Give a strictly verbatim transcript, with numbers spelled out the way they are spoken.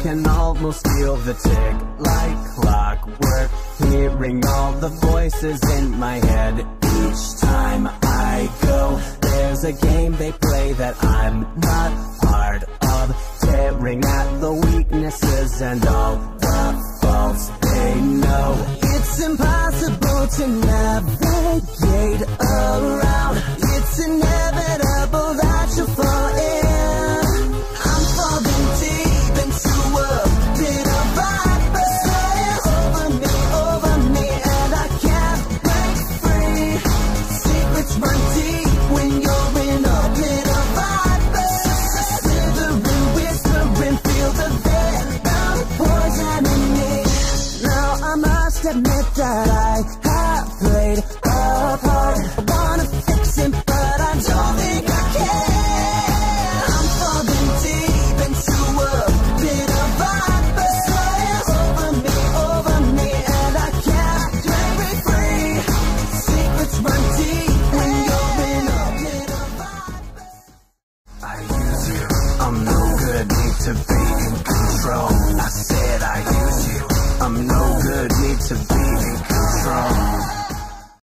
can almost feel the tick like clockwork, hearing all the voices in my head. Each time I go, there's a game they play that I'm not part of, tearing at the wheel